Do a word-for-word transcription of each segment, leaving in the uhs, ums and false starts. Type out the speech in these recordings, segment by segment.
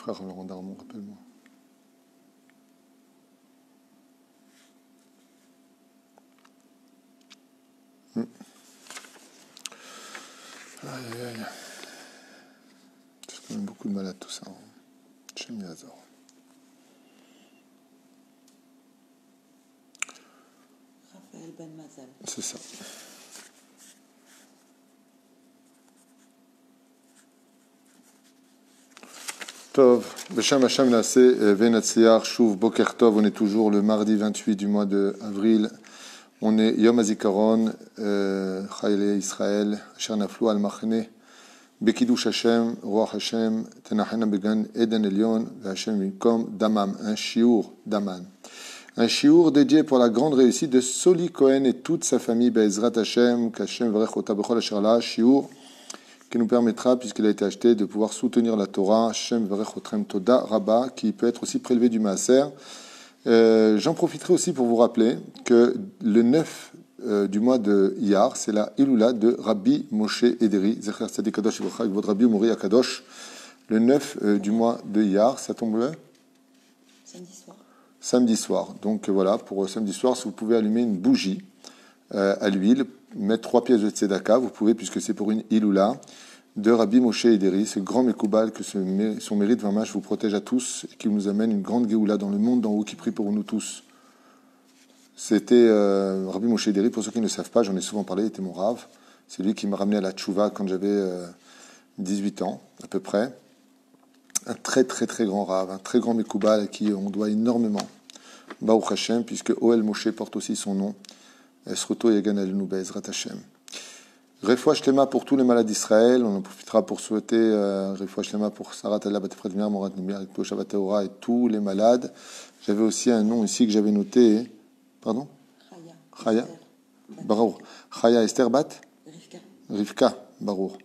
frère Laurent Darmon, rappelle-moi. Hmm. Aïe, aïe, aïe. C'est quand même beaucoup de malades tout ça. Chez Miazor. Raphaël Ben Mazal. C'est ça. Tov, Beshem Hashem Naase, Venatsiar, Shuv, Boker Tov, on est toujours le mardi vingt-huit du mois de avril. On est Yom HaZikaron, Chayele Israël, Asher Naflu al Machne, Bekidush Hashem, Ruach Hashem, Tenachena Began Eden Elyon, Hashem Minkom, Damam, un shiur, Daman. Un shiur dédié pour la grande réussite de Soli Cohen et toute sa famille, Be'ezrat Hashem, Kashem Vrech Ota Bechol Asher La, shiur qui nous permettra, puisqu'il a été acheté, de pouvoir soutenir la Torah, Hashem Vrech Otrem Toda Rabba, qui peut être aussi prélevé du Maaser. Euh, j'en profiterai aussi pour vous rappeler que le neuf euh, du mois de Iyar, c'est la Iloula de Rabbi Moshe Ederi, Zecher Tzadik Kadosh Ivrcha, avec votre Rabbi Umori Akadosh. Le neuf euh, du mois de Iyar, ça tombe le Samedi soir. Samedi soir. Donc euh, voilà, pour euh, samedi soir, si vous pouvez allumer une bougie euh, à l'huile, mettre trois pièces de tzedaka, vous pouvez, puisque c'est pour une Iloula de Rabbi Moshe Ederi, ce grand Mekoubal, que ce, son mérite Vamash vous protège à tous et qui nous amène une grande Géoula dans le monde d'en haut qui prie pour nous tous. C'était euh, Rabbi Moshe Ederi, pour ceux qui ne le savent pas, j'en ai souvent parlé, il était mon rave. C'est lui qui m'a ramené à la Tchouva quand j'avais euh, dix-huit ans, à peu près. Un très très très grand rave, un très grand Mekoubal à qui on doit énormément. Baruch Hashem, puisque Oel Moshe porte aussi son nom. Esroto Yagan Alenu Be'ezrat Hashem. Refoua Shlema pour tous les malades d'Israël. On en profitera pour souhaiter euh, Refoua Shlema pour Sarat Allah Batefredmir, Morat Nimir, Poshavat Teora et tous les malades. J'avais aussi un nom ici que j'avais noté. Pardon Chaya. Chaya Barour. Chaya Esther Bat Rivka. Rivka Barour.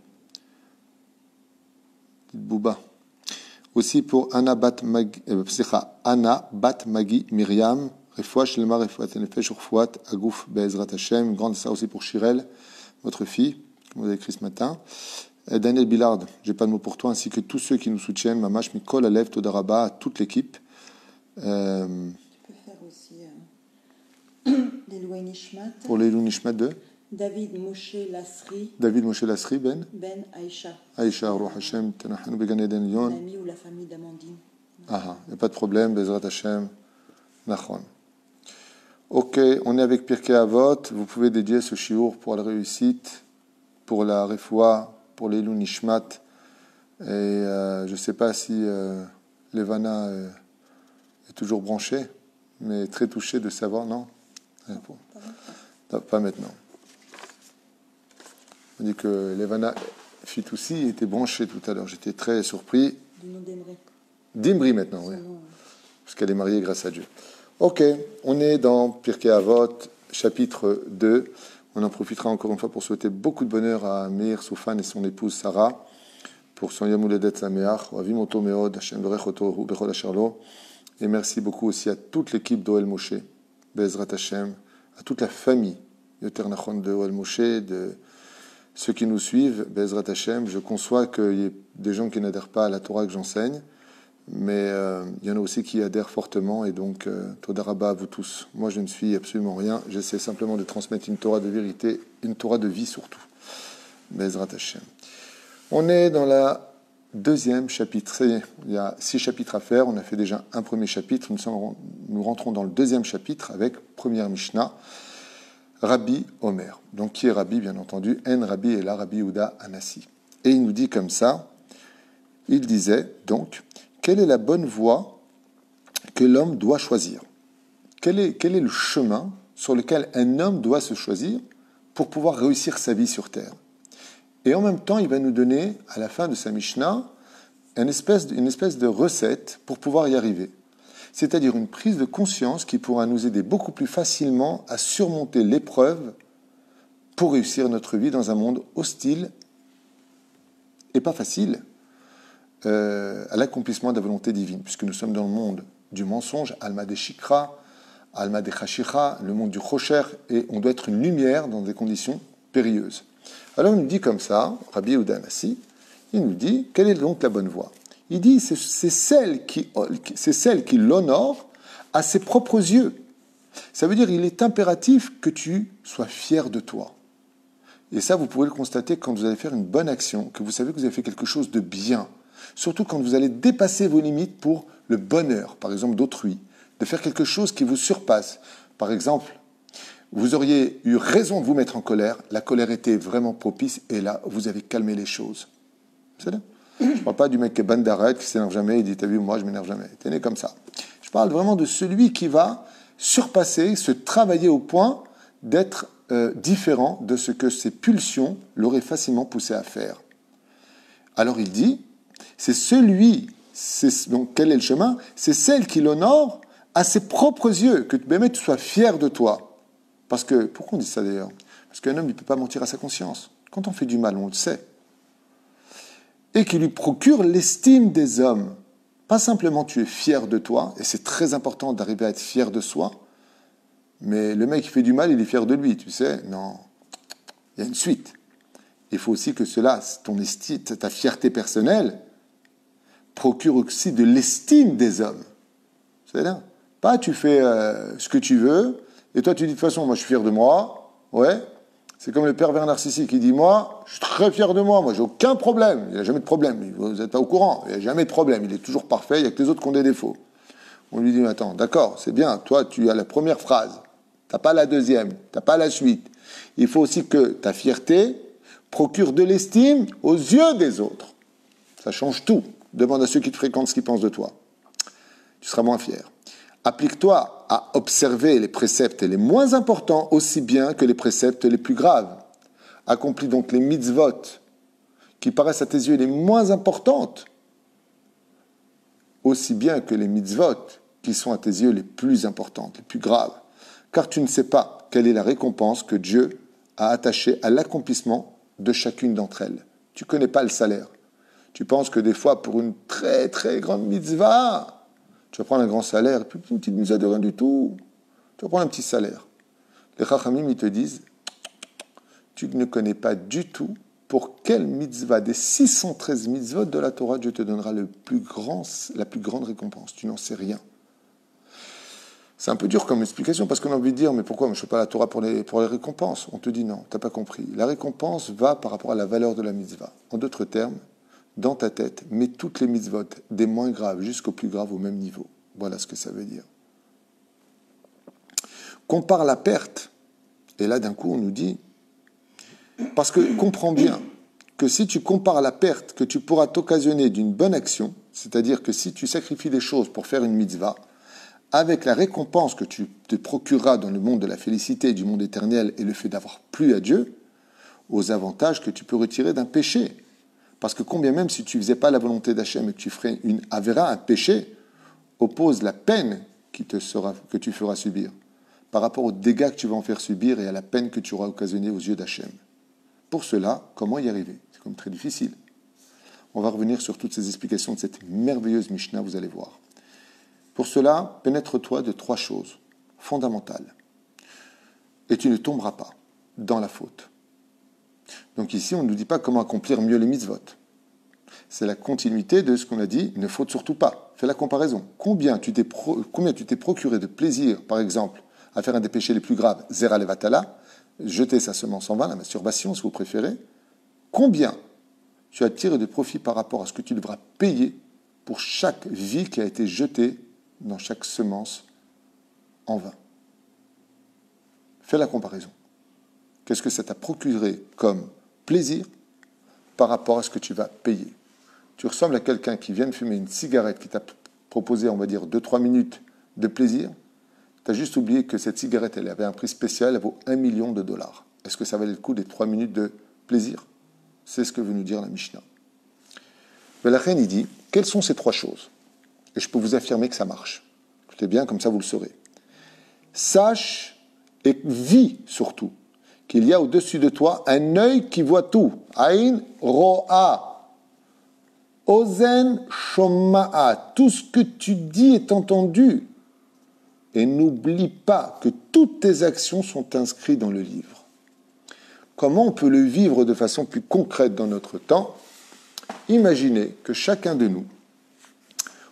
Bouba. Aussi pour Anna Bat Magi, euh, Anna Bat Magi Myriam. Refoua Shlema, Refoua Tenefesh, Urfouat, Agouf Be'ezrat Hashem. Une grande ça aussi pour Shirel, votre fille, comme vous avez écrit ce matin. Et Daniel Billard, j'ai pas de mots pour toi, ainsi que tous ceux qui nous soutiennent, Mamash Mikol Alev Todaraba, toute l'équipe. Euh, Tu peux faire aussi euh, les Loué Nishmat. pour les Nishmat de David Moshe Lasri. David Moshe Lasri, Ben Ben Aïcha. Aïcha, Ruach Hashem, Tenachanu Began Eden Lyon. L'ami ou la famille d'Amandine. Ah, il n'y a pas de problème, Bezrat Hashem, Nachon. Ok, on est avec Pirkei Avot. Vous pouvez dédier ce shiur pour la réussite, pour la refoua, pour les Nishmat. Et euh, je ne sais pas si euh, Levana euh, est toujours branché, mais très touché de savoir, non, non pas, pas maintenant. On dit que Levana Fitoussi était branché tout à l'heure. J'étais très surpris. Du nom d'Emre. D'Imri maintenant, oui. Nom, Parce qu'elle est mariée grâce à Dieu. Ok, on est dans Pirkei Avot, chapitre deux. On en profitera encore une fois pour souhaiter beaucoup de bonheur à Meir Soufan et son épouse Sarah pour son Yom Houledet Sameach. Avim Oto Meod, Hashem Berech Oto Bechol Asher Lo. Et merci beaucoup aussi à toute l'équipe d'Oel Moshe, Be'ezrat Hashem, à toute la famille Yoter Nachon de Oel Moshe, de ceux qui nous suivent, Be'ezrat Hashem. Je conçois qu'il y ait des gens qui n'adhèrent pas à la Torah que j'enseigne. Mais euh, il y en a aussi qui adhèrent fortement, et donc euh, Toda Rabba à vous tous. Moi, je ne suis absolument rien. J'essaie simplement de transmettre une Torah de vérité, une Torah de vie surtout. Be'ezrat Hashem. On est dans la deuxième chapitre. Il y a six chapitres à faire. On a fait déjà un premier chapitre. Nous, sommes, nous rentrons dans le deuxième chapitre avec première Mishnah, Rabbi Omer. Donc, qui est Rabbi, bien entendu? En Rabbi et la Rabbi Yehuda Anassi. Et il nous dit comme ça, il disait donc, quelle est la bonne voie que l'homme doit choisir? Quel est, quel est le chemin sur lequel un homme doit se choisir pour pouvoir réussir sa vie sur terre? Et en même temps, il va nous donner, à la fin de sa Mishnah, une espèce, une espèce de recette pour pouvoir y arriver. C'est-à-dire une prise de conscience qui pourra nous aider beaucoup plus facilement à surmonter l'épreuve pour réussir notre vie dans un monde hostile et pas facile, Euh, à l'accomplissement de la volonté divine, puisque nous sommes dans le monde du mensonge, Alma de Shikra, Alma de Chashikha, le monde du Chocher, et on doit être une lumière dans des conditions périlleuses. Alors il nous dit comme ça, Rabbi Yehuda Anassi, il nous dit, quelle est donc la bonne voie? Il dit, c'est, c'est celle qui, c'est celle qui l'honore à ses propres yeux. Ça veut dire qu'il est impératif que tu sois fier de toi. Et ça, vous pouvez le constater quand vous allez faire une bonne action, que vous savez que vous avez fait quelque chose de bien. Surtout quand vous allez dépasser vos limites pour le bonheur, par exemple, d'autrui, de faire quelque chose qui vous surpasse. Par exemple, vous auriez eu raison de vous mettre en colère, la colère était vraiment propice, et là, vous avez calmé les choses. C'est là. Je ne parle pas du mec qui est bandaret, qui ne s'énerve jamais, il dit, t'as vu, moi, je ne m'énerve jamais. T'es né comme ça. Je parle vraiment de celui qui va surpasser, se travailler au point d'être euh, différent de ce que ses pulsions l'auraient facilement poussé à faire. Alors il dit, c'est celui, c'est, donc quel est le chemin? C'est celle qui l'honore à ses propres yeux, que Bémet, tu sois fier de toi. Parce que, pourquoi on dit ça d'ailleurs? Parce qu'un homme, il ne peut pas mentir à sa conscience. Quand on fait du mal, on le sait. Et qui lui procure l'estime des hommes. Pas simplement tu es fier de toi, et c'est très important d'arriver à être fier de soi, mais le mec qui fait du mal, il est fier de lui, tu sais. Non, il y a une suite. Il faut aussi que cela, ton estime, ta fierté personnelle, procure aussi de l'estime des hommes. C'est là. Pas tu fais euh, ce que tu veux, et toi tu dis de toute façon, moi je suis fier de moi, ouais. C'est comme le pervers narcissique qui dit, moi, je suis très fier de moi, moi j'ai aucun problème, il n'y a jamais de problème, vous n'êtes pas au courant, il n'y a jamais de problème, il est toujours parfait, il n'y a que les autres qui ont des défauts. On lui dit, attends, d'accord, c'est bien, toi tu as la première phrase, tu n'as pas la deuxième, tu n'as pas la suite. Il faut aussi que ta fierté procure de l'estime aux yeux des autres. Ça change tout. Demande à ceux qui te fréquentent ce qu'ils pensent de toi. Tu seras moins fier. Applique-toi à observer les préceptes les moins importants aussi bien que les préceptes les plus graves. Accomplis donc les mitzvot qui paraissent à tes yeux les moins importantes aussi bien que les mitzvot qui sont à tes yeux les plus importantes, les plus graves. Car tu ne sais pas quelle est la récompense que Dieu a attachée à l'accomplissement de chacune d'entre elles. Tu ne connais pas le salaire. Tu penses que des fois, pour une très très grande mitzvah, tu vas prendre un grand salaire, et puis une petite mitzvah de rien du tout. Tu vas prendre un petit salaire. Les Chachamim, ils te disent, tu ne connais pas du tout pour quelle mitzvah des six cent treize mitzvot de la Torah Dieu te donnera le plus grand, la plus grande récompense. Tu n'en sais rien. C'est un peu dur comme explication, parce qu'on a envie de dire, mais pourquoi je ne fais pas la Torah pour les, pour les récompenses? On te dit non, tu n'as pas compris. La récompense va par rapport à la valeur de la mitzvah. En d'autres termes, dans ta tête, mets toutes les mitzvot, des moins graves jusqu'aux plus graves au même niveau. Voilà ce que ça veut dire. Compare la perte, et là d'un coup on nous dit, parce que comprends bien que si tu compares la perte que tu pourras t'occasionner d'une bonne action, c'est-à-dire que si tu sacrifies des choses pour faire une mitzvah, avec la récompense que tu te procureras dans le monde de la félicité, du monde éternel, et le fait d'avoir plu à Dieu, aux avantages que tu peux retirer d'un péché. Parce que combien même si tu ne faisais pas la volonté d'Hachem et que tu ferais une avéra, un péché, oppose la peine qui te sera, que tu feras subir par rapport aux dégâts que tu vas en faire subir et à la peine que tu auras occasionnée aux yeux d'Hachem. Pour cela, comment y arriver? C'est comme très difficile. On va revenir sur toutes ces explications de cette merveilleuse Mishnah, vous allez voir. Pour cela, pénètre-toi de trois choses fondamentales. Et tu ne tomberas pas dans la faute. Donc ici, on ne nous dit pas comment accomplir mieux les mitzvot. C'est la continuité de ce qu'on a dit, ne faute surtout pas. Fais la comparaison. Combien tu t'es, pro, combien tu t'es procuré de plaisir, par exemple, à faire un des péchés les plus graves, Zera Levatala, jeter sa semence en vain, la masturbation, si vous préférez. Combien tu as tiré de profit par rapport à ce que tu devras payer pour chaque vie qui a été jetée dans chaque semence en vain. Fais la comparaison. Qu'est-ce que ça t'a procuré comme plaisir par rapport à ce que tu vas payer? Tu ressembles à quelqu'un qui vient de fumer une cigarette, qui t'a proposé, on va dire, deux trois minutes de plaisir. Tu as juste oublié que cette cigarette, elle avait un prix spécial, elle vaut un million de dollars. Est-ce que ça valait le coup des trois minutes de plaisir? C'est ce que veut nous dire la Mishnah. Mais la reine, il dit, quelles sont ces trois choses? Et je peux vous affirmer que ça marche. Écoutez bien, comme ça vous le saurez. Sache et vis surtout qu'il y a au-dessus de toi un œil qui voit tout. Aïn ro'a. Ozen shoma'a. Tout ce que tu dis est entendu. Et n'oublie pas que toutes tes actions sont inscrites dans le livre. Comment on peut le vivre de façon plus concrète dans notre temps? Imaginez que chacun de nous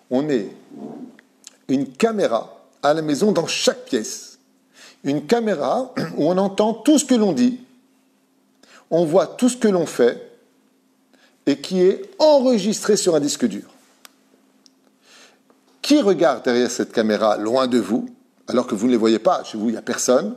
on ait une caméra à la maison dans chaque pièce. Une caméra où on entend tout ce que l'on dit, on voit tout ce que l'on fait et qui est enregistré sur un disque dur. Qui regarde derrière cette caméra loin de vous, alors que vous ne les voyez pas, chez vous il n'y a personne?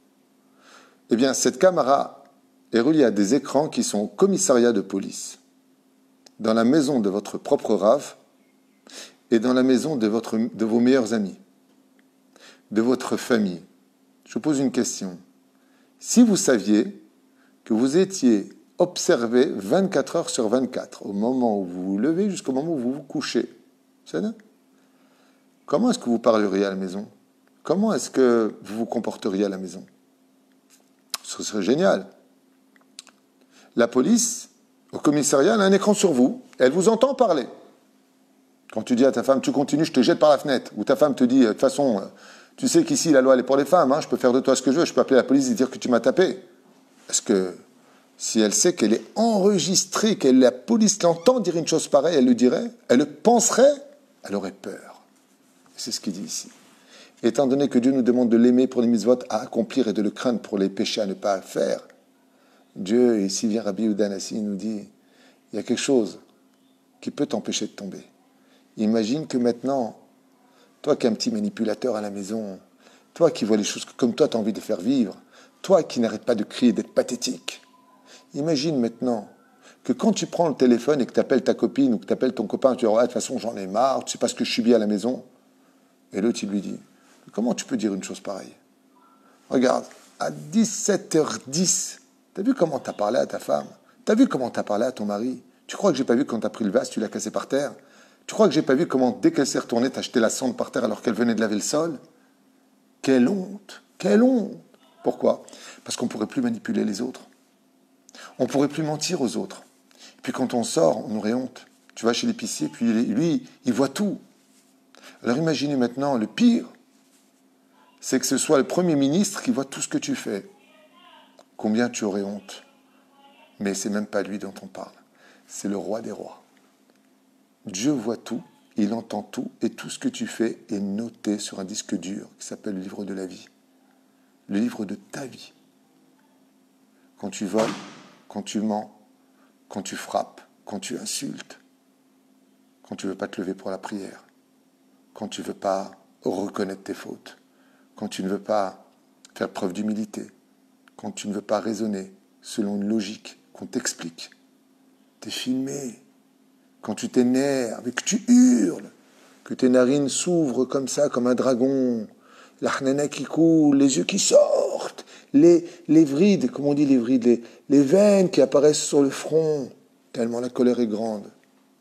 Eh bien, cette caméra est reliée à des écrans qui sont au commissariat de police, dans la maison de votre propre Rav et dans la maison de, votre, de vos meilleurs amis, de votre famille. Je vous pose une question. Si vous saviez que vous étiez observé vingt-quatre heures sur vingt-quatre, au moment où vous vous levez jusqu'au moment où vous vous couchez, c'est ça? Comment est-ce que vous parleriez à la maison? Comment est-ce que vous vous comporteriez à la maison? Ce serait génial. La police, au commissariat, elle a un écran sur vous, elle vous entend parler. Quand tu dis à ta femme, tu continues, je te jette par la fenêtre, ou ta femme te dit, de toute façon, tu sais qu'ici, la loi, elle est pour les femmes, hein, je peux faire de toi ce que je veux, je peux appeler la police et dire que tu m'as tapé. Est-ce que, si elle sait qu'elle est enregistrée, que la police l'entend dire une chose pareille, elle le dirait, elle le penserait, elle aurait peur. C'est ce qu'il dit ici. Étant donné que Dieu nous demande de l'aimer pour les mitzvot à accomplir et de le craindre pour les péchés à ne pas faire, Dieu, ici vient Rabbi Yehuda Hanassi, il nous dit, il y a quelque chose qui peut t'empêcher de tomber. Imagine que maintenant, toi qui es un petit manipulateur à la maison, toi qui vois les choses comme toi tu as envie de faire vivre, toi qui n'arrêtes pas de crier, d'être pathétique, imagine maintenant que quand tu prends le téléphone et que tu appelles ta copine ou que tu appelles ton copain, tu dis, oh, de toute façon j'en ai marre, tu sais pas ce que je subis à la maison. Et l'autre il lui dit, comment tu peux dire une chose pareille? Regarde, à dix-sept heures dix, t'as vu comment t'as parlé à ta femme? T'as vu comment t'as parlé à ton mari? Tu crois que j'ai pas vu quand t'as pris le vase, tu l'as cassé par terre? Tu crois que j'ai pas vu comment, dès qu'elle s'est retournée, t'as jeté la cendre par terre alors qu'elle venait de laver le sol? Quelle honte! Quelle honte! Pourquoi? Parce qu'on ne pourrait plus manipuler les autres. On ne pourrait plus mentir aux autres. Et puis quand on sort, on aurait honte. Tu vas chez l'épicier, puis lui, il voit tout. Alors imaginez maintenant, le pire, c'est que ce soit le Premier ministre qui voit tout ce que tu fais. Combien tu aurais honte? Mais c'est même pas lui dont on parle. C'est le roi des rois. Dieu voit tout, il entend tout, et tout ce que tu fais est noté sur un disque dur qui s'appelle le livre de la vie. Le livre de ta vie. Quand tu voles, quand tu mens, quand tu frappes, quand tu insultes, quand tu ne veux pas te lever pour la prière, quand tu ne veux pas reconnaître tes fautes, quand tu ne veux pas faire preuve d'humilité, quand tu ne veux pas raisonner selon une logique qu'on t'explique. T'es filmé. Quand tu t'énerves et que tu hurles, que tes narines s'ouvrent comme ça, comme un dragon, la hnana qui coule, les yeux qui sortent, les, les vrides, comment on dit les vrides, les, les veines qui apparaissent sur le front, tellement la colère est grande.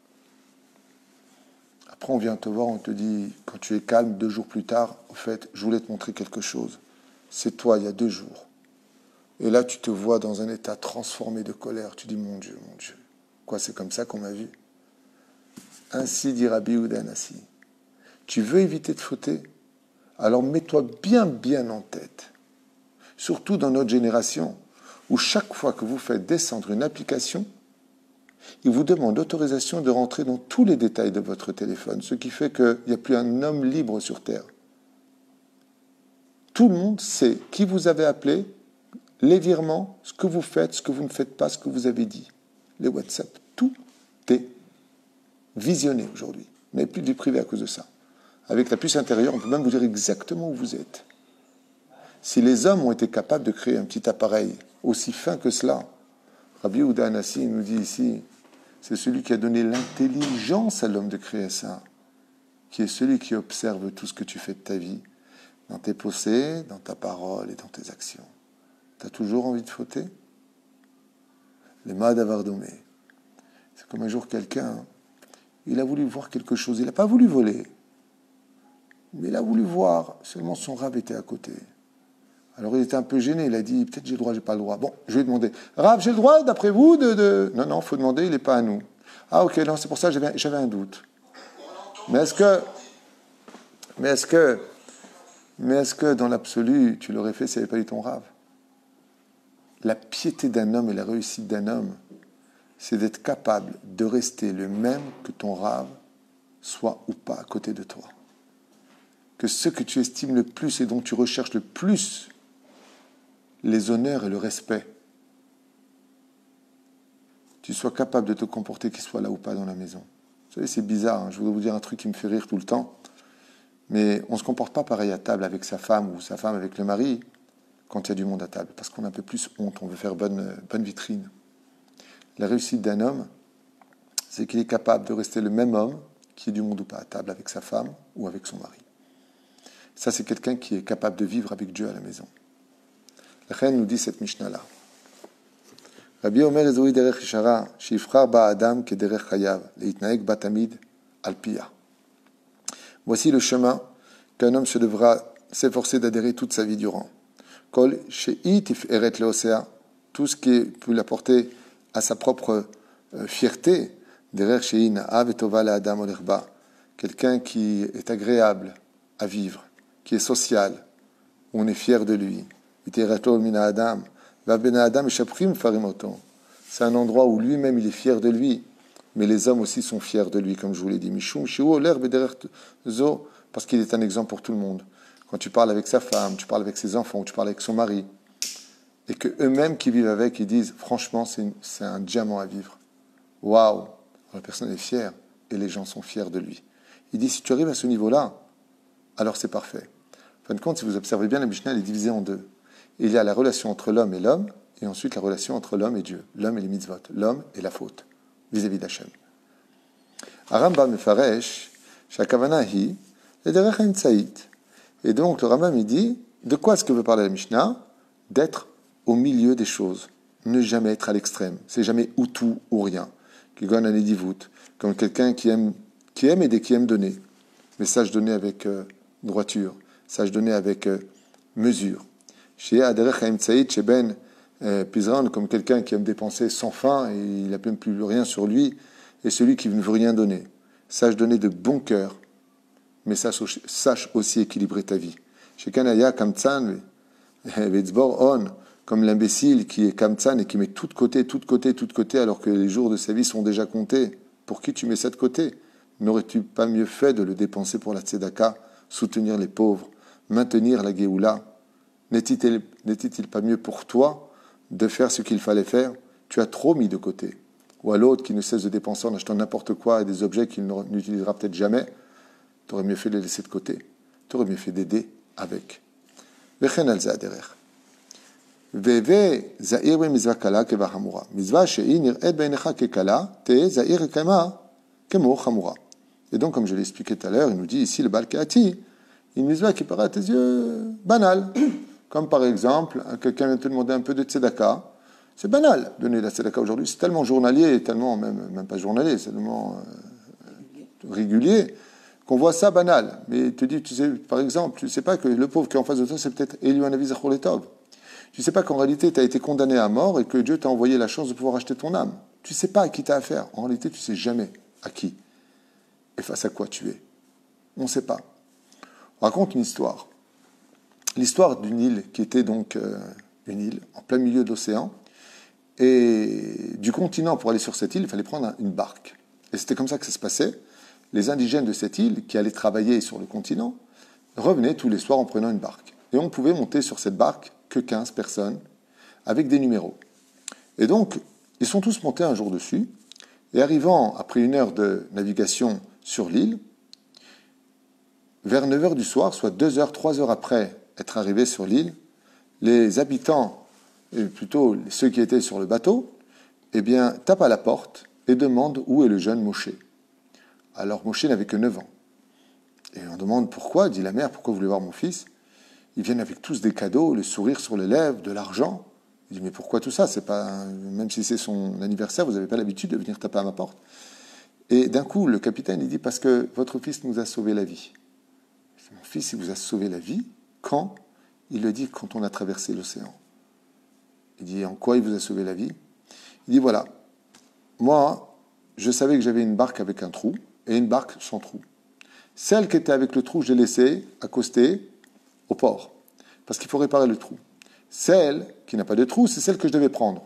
Après, on vient te voir, on te dit, quand tu es calme, deux jours plus tard, au fait, je voulais te montrer quelque chose. C'est toi, il y a deux jours. Et là, tu te vois dans un état transformé de colère. Tu dis, mon Dieu, mon Dieu. Quoi, c'est comme ça qu'on m'a vu? Ainsi dit Rabbi Yehuda Hanassi. Tu veux éviter de fauter? Alors mets-toi bien, bien en tête. Surtout dans notre génération, où chaque fois que vous faites descendre une application, il vous demande l'autorisation de rentrer dans tous les détails de votre téléphone, ce qui fait qu'il n'y a plus un homme libre sur Terre. Tout le monde sait qui vous avez appelé, les virements, ce que vous faites, ce que vous ne faites pas, ce que vous avez dit. Les WhatsApp, tout est visionné aujourd'hui. Vous n'avez plus de vie privée à cause de ça. Avec la puce intérieure, on peut même vous dire exactement où vous êtes. Si les hommes ont été capables de créer un petit appareil aussi fin que cela, Rabbi Yehuda Hanassi nous dit ici, c'est celui qui a donné l'intelligence à l'homme de créer ça, qui est celui qui observe tout ce que tu fais de ta vie, dans tes pensées, dans ta parole et dans tes actions. Tu as toujours envie de fauter? Les mad avardomé. C'est comme un jour quelqu'un, il a voulu voir quelque chose, il n'a pas voulu voler, mais il a voulu voir, seulement son Rav était à côté. Alors il était un peu gêné, il a dit, peut-être j'ai le droit, j'ai pas le droit. Bon, je lui ai demandé, Rav, j'ai le droit, d'après vous, de... de... Non, non, il faut demander, il n'est pas à nous. Ah ok, non, c'est pour ça que j'avais, j'avais un doute. Mais est-ce que... Mais est-ce que... Mais est-ce que, dans l'absolu, tu l'aurais fait s'il n'y avait pas eu ton Rav? La piété d'un homme et la réussite d'un homme, c'est d'être capable de rester le même que ton Rav soit ou pas à côté de toi. Que ce que tu estimes le plus et dont tu recherches le plus les honneurs et le respect, tu sois capable de te comporter qu'il soit là ou pas dans la maison. Vous savez, c'est bizarre, hein, je voudrais vous dire un truc qui me fait rire tout le temps, mais on ne se comporte pas pareil à table avec sa femme ou sa femme avec le mari quand il y a du monde à table, parce qu'on a un peu plus honte, on veut faire bonne, bonne vitrine. La réussite d'un homme, c'est qu'il est capable de rester le même homme qui est du monde ou pas à table avec sa femme ou avec son mari. Ça, c'est quelqu'un qui est capable de vivre avec Dieu à la maison. La reine nous dit cette Mishnah-là. Rabbi Omer Ezoui derech Shara, shifrar ba Adam ke derech chayav, leitnaek batamid alpia. Voici le chemin qu'un homme se devra s'efforcer d'adhérer toute sa vie durant. Kol she'i tiferet leosea, tout ce qui peut l'apporter à sa propre euh, fierté, derech she'i na'av et tova la Adam olerba, quelqu'un qui est agréable à vivre, qui est social, où on est fier de lui. C'est un endroit où lui-même il est fier de lui, mais les hommes aussi sont fiers de lui, comme je vous l'ai dit. Parce qu'il est un exemple pour tout le monde. Quand tu parles avec sa femme, tu parles avec ses enfants, tu parles avec son mari, et que eux-mêmes qui vivent avec, ils disent franchement, c'est, une, c'est un diamant à vivre. Waouh! La personne est fière, et les gens sont fiers de lui. Il dit si tu arrives à ce niveau-là, alors c'est parfait. En fin de compte, si vous observez bien, la Mishnah elle est divisée en deux. Il y a la relation entre l'homme et l'homme, et ensuite la relation entre l'homme et Dieu, l'homme et les mitzvot, l'homme et la faute, vis-à-vis d'Hachem. Arambam mefaresh, shakavana hi, lederech ha'emtsaït. Et donc le Rambam il dit, de quoi est-ce que veut parler la Mishnah? D'être au milieu des choses, ne jamais être à l'extrême, c'est jamais ou tout ou rien. Kigon anedivut, comme quelqu'un qui aime, qui aime aider, qui aime donner, mais sache donner avec euh, droiture, sache donner avec euh, mesure. Chez Aderech Haïmtsaïd, chez Ben Pizran, comme quelqu'un qui aime dépenser sans fin et il n'a même plus rien sur lui, et celui qui ne veut rien donner. Sache donner de bon cœur, mais sache, sache aussi équilibrer ta vie. Chez Kanaya, Kamtsan, Vetzbor On, comme l'imbécile qui est Kamtsan et qui met tout de côté, tout de côté, tout de côté, alors que les jours de sa vie sont déjà comptés. Pour qui tu mets ça de côté? N'aurais-tu pas mieux fait de le dépenser pour la tzedaka, soutenir les pauvres, maintenir la Géoula? N'est-il, n'est-il pas mieux pour toi de faire ce qu'il fallait faire? Tu as trop mis de côté. Ou à l'autre qui ne cesse de dépenser en achetant n'importe quoi et des objets qu'il n'utilisera peut-être jamais, tu aurais mieux fait de les laisser de côté. Tu aurais mieux fait d'aider avec. Vechen al za'aderer. Veve za'ir be mizvah kala keva hamura. Mizvah she'i nir'et beinecha kekala, te za'ir kema kemo hamura. Et donc, comme je l'ai expliqué tout à l'heure, il nous dit ici le Baal Keati, une mizvah qui paraît à tes yeux banale. Comme par exemple, quelqu'un vient te demander un peu de tzedaka. C'est banal, donner la tzedaka aujourd'hui. C'est tellement journalier, tellement, même, même pas journalier, c'est tellement euh, régulier, qu'on voit ça banal. Mais tu dis, tu sais, par exemple, tu ne sais pas que le pauvre qui est en face de toi, c'est peut-être Eliou Hanavi Zachor Letov. Tu ne sais pas qu'en réalité, tu as été condamné à mort et que Dieu t'a envoyé la chance de pouvoir acheter ton âme. Tu ne sais pas à qui tu as affaire. En réalité, tu ne sais jamais à qui et face à quoi tu es. On ne sait pas. On raconte une histoire. L'histoire d'une île qui était donc euh, une île en plein milieu de l'océan. Et du continent, pour aller sur cette île, il fallait prendre une barque. Et c'était comme ça que ça se passait. Les indigènes de cette île, qui allaient travailler sur le continent, revenaient tous les soirs en prenant une barque. Et on pouvait monter sur cette barque que quinze personnes, avec des numéros. Et donc, ils sont tous montés un jour dessus. Et arrivant, après une heure de navigation sur l'île, vers neuf heures du soir, soit deux heures, trois heures après être arrivés sur l'île, les habitants, et plutôt ceux qui étaient sur le bateau, eh bien, tapent à la porte et demandent où est le jeune Moshe. Alors Moshe n'avait que neuf ans. Et on demande pourquoi, dit la mère, pourquoi vous voulez voir mon fils? Ils viennent avec tous des cadeaux, le sourire sur les lèvres, de l'argent. Il dit, mais pourquoi tout ça? C'est pas, même si c'est son anniversaire, vous n'avez pas l'habitude de venir taper à ma porte. Et d'un coup, le capitaine, il dit, parce que votre fils nous a sauvé la vie. Mon fils, il vous a sauvé la vie? Quand? Il le dit quand on a traversé l'océan. Il dit, en quoi il vous a sauvé la vie? Il dit, voilà, moi, je savais que j'avais une barque avec un trou et une barque sans trou. Celle qui était avec le trou, je l'ai laissée accostée au port, parce qu'il faut réparer le trou. Celle qui n'a pas de trou, c'est celle que je devais prendre.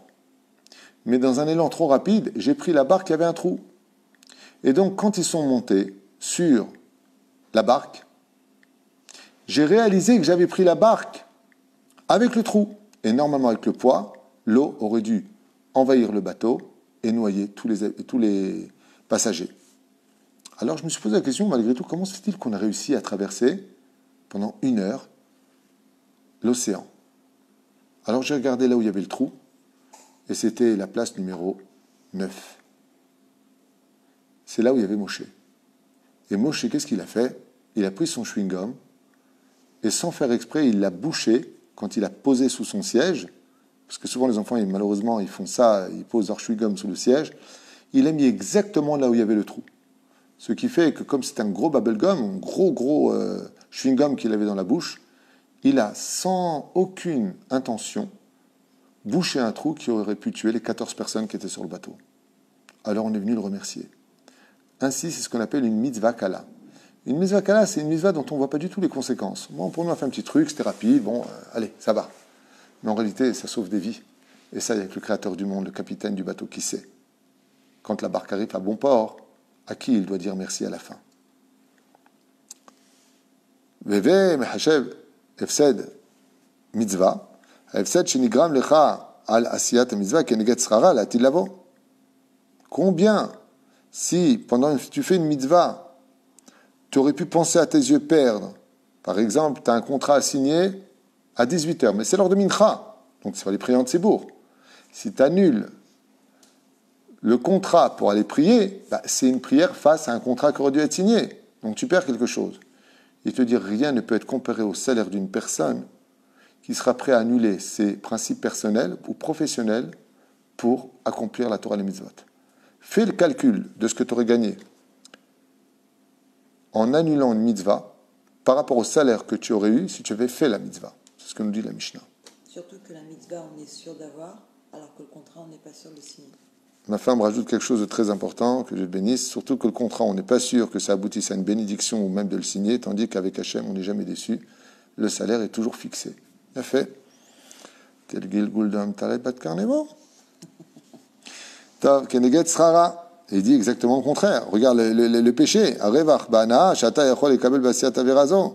Mais dans un élan trop rapide, j'ai pris la barque qui avait un trou. Et donc, quand ils sont montés, sur la barque, j'ai réalisé que j'avais pris la barque avec le trou. Et normalement, avec le poids, l'eau aurait dû envahir le bateau et noyer tous les, tous les passagers. Alors je me suis posé la question, malgré tout, comment se fait-il qu'on a réussi à traverser pendant une heure l'océan? Alors j'ai regardé là où il y avait le trou, et c'était la place numéro neuf. C'est là où il y avait Moshe. Et Moshe, qu'est-ce qu'il a fait? Il a pris son chewing-gum, et sans faire exprès, il l'a bouché quand il a posé sous son siège, parce que souvent les enfants, ils, malheureusement, ils font ça, ils posent leur chewing-gum sous le siège, il l'a mis exactement là où il y avait le trou. Ce qui fait que comme c'est un gros bubblegum, un gros gros euh, chewing-gum qu'il avait dans la bouche, il a, sans aucune intention, bouché un trou qui aurait pu tuer les quatorze personnes qui étaient sur le bateau. Alors on est venu le remercier. Ainsi, c'est ce qu'on appelle une mitzvah kala. Une mitzvah kala, c'est une mitzvah dont on ne voit pas du tout les conséquences. Bon, pour nous, on a fait un petit truc, c'était rapide, bon, euh, allez, ça va. Mais en réalité, ça sauve des vies. Et ça, il y a que le créateur du monde, le capitaine du bateau, qui sait. Quand la barque arrive à bon port, à qui il doit dire merci à la fin. Veve mehashev efsed mitzvah, efsed shenigram lecha al asiyat mitzvah keneget srara l'atil lavo. Combien, si pendant que tu fais une mitzvah, tu aurais pu penser à tes yeux perdre. Par exemple, tu as un contrat à signer à dix-huit heures, mais c'est l'heure de mincha, donc c'est pas les prières de Sébour. Si tu annules le contrat pour aller prier, bah, c'est une prière face à un contrat qui aurait dû être signé. Donc tu perds quelque chose. Il te dit rien ne peut être comparé au salaire d'une personne qui sera prêt à annuler ses principes personnels ou professionnels pour accomplir la Torah et les mitzvot. Fais le calcul de ce que tu aurais gagné en annulant une mitzvah par rapport au salaire que tu aurais eu si tu avais fait la mitzvah. C'est ce que nous dit la Mishnah. Surtout que la mitzvah, on est sûr d'avoir, alors que le contrat, on n'est pas sûr de signer. Ma femme rajoute quelque chose de très important, que Dieu le bénisse, surtout que le contrat, on n'est pas sûr que ça aboutisse à une bénédiction ou même de le signer, tandis qu'avec Hachem, on n'est jamais déçu. Le salaire est toujours fixé. Bien fait. Tel Gilgul d'Am Taleb Bat Karnevo. Tav Keneget Srara. Il dit exactement le contraire. Regarde le, le, le, le péché. Arevach Bana, Shata Yachol et Kabel Basiat Averazo.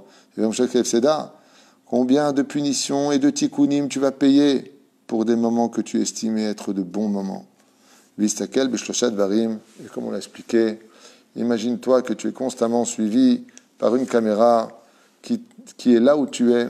Combien de punitions et de tikkunim tu vas payer pour des moments que tu estimais être de bons moments? Vistakel Beshloshat Varim. Et comme on l'a expliqué, imagine-toi que tu es constamment suivi par une caméra qui, qui est là où tu es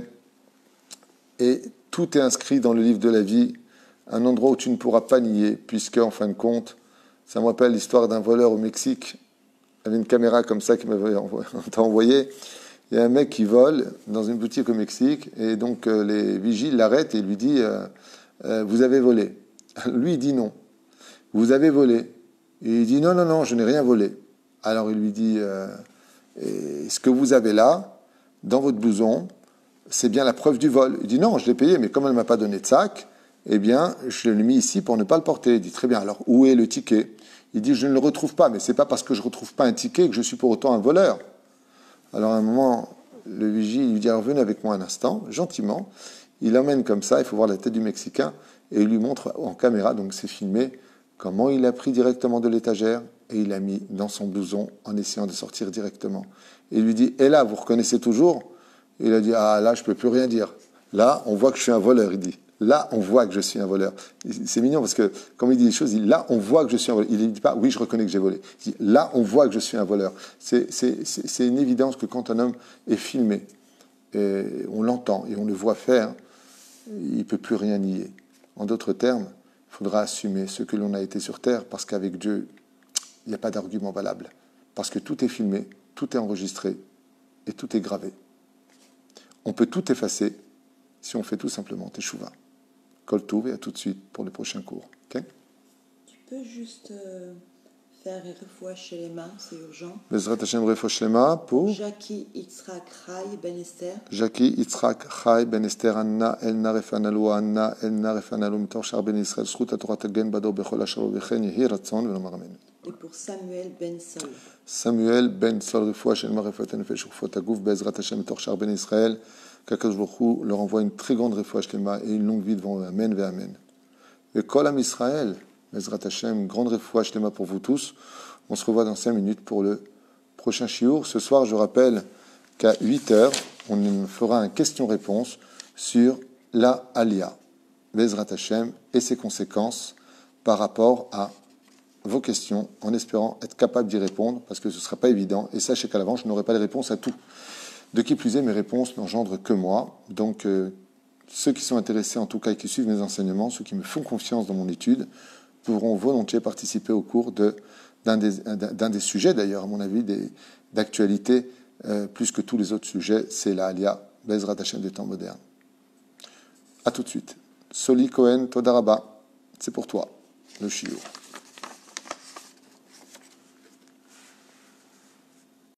et tout est inscrit dans le livre de la vie, un endroit où tu ne pourras pas nier, puisque en fin de compte, ça me rappelle l'histoire d'un voleur au Mexique. Il y avait une caméra comme ça qui m'avait envoyé. Il y a un mec qui vole dans une boutique au Mexique, et donc euh, les vigiles l'arrêtent et lui disent euh, euh, vous avez volé. Lui, il dit non. Vous avez volé. Et il dit non, non, non, je n'ai rien volé. Alors il lui dit euh, et ce que vous avez là, dans votre blouson, c'est bien la preuve du vol. Il dit non, je l'ai payé, mais comme elle ne m'a pas donné de sac, eh bien, je l'ai mis ici pour ne pas le porter. Il dit très bien, alors où est le ticket? Il dit je ne le retrouve pas, mais ce n'est pas parce que je ne retrouve pas un ticket que je suis pour autant un voleur. Alors à un moment, le vigile lui dit revenez avec moi un instant, gentiment. Il l'emmène comme ça, il faut voir la tête du Mexicain, et il lui montre en caméra, donc c'est filmé, comment il a pris directement de l'étagère et il l'a mis dans son blouson en essayant de sortir directement. Et il lui dit et là, vous reconnaissez toujours? Et il a dit ah là, je ne peux plus rien dire. Là, on voit que je suis un voleur, il dit. Là, on voit que je suis un voleur. C'est mignon parce que, comme il dit les choses, il dit, là, on voit que je suis un voleur. Il ne dit pas, oui, je reconnais que j'ai volé. Il dit, là, on voit que je suis un voleur. C'est, c'est, c'est, c'est une évidence que quand un homme est filmé, et on l'entend et on le voit faire, il ne peut plus rien nier. En d'autres termes, il faudra assumer ce que l'on a été sur terre parce qu'avec Dieu, il n'y a pas d'argument valable. Parce que tout est filmé, tout est enregistré et tout est gravé. On peut tout effacer si on fait tout simplement teshuva. Kol Tov, et à tout de suite pour les prochains cours. Okay? Tu peux juste euh, faire un refoua chez les mains, c'est urgent. Bezrat Hashem refoua shlema pour Jackie Yitzhak Chai Ben Esther. Jackie Yitzhak Chai Ben Esther Anna Elna Refanalu Anna Elna Refanalu Mitor Shar Ben Israël Zchut HaTorah Tagen Bado Bechol Asher Vechen Yehi Ratzon V'Lomar Amen. Et pour Samuel Ben Sol. Samuel Ben Sol refoua shlema refoua tenefesh refoua tagouf Bezrat Hashem Mitor Shar Ben Israël. Qu'Akadosh Baruch Hu leur envoie une très grande refoua shlema et une longue vie devant eux. Amen ve Amen. Et Kol Am Israël, Bezrat Hashem, grande refoua shlema pour vous tous. On se revoit dans cinq minutes pour le prochain shiur. Ce soir, je rappelle qu'à huit heures, on fera un question-réponse sur la Aliyah, Bezrat Hashem, et ses conséquences par rapport à vos questions, en espérant être capable d'y répondre, parce que ce ne sera pas évident. Et sachez qu'à l'avance, je n'aurai pas les réponses à tout. De qui plus est, mes réponses n'engendrent que moi. Donc, euh, ceux qui sont intéressés, en tout cas, et qui suivent mes enseignements, ceux qui me font confiance dans mon étude, pourront volontiers participer au cours de, d'un, des, d'un des sujets, d'ailleurs, à mon avis, des, d'actualité, euh, plus que tous les autres sujets, c'est la Aliyah, Bezrat Hashem des temps modernes. À tout de suite. Soli Cohen Todaraba, c'est pour toi, le shiur.